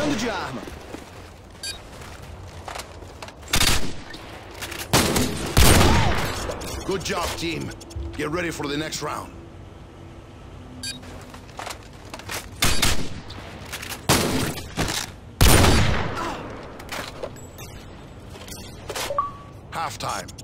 Trocando de arma. Good job, team. Get ready for the next round. Halftime.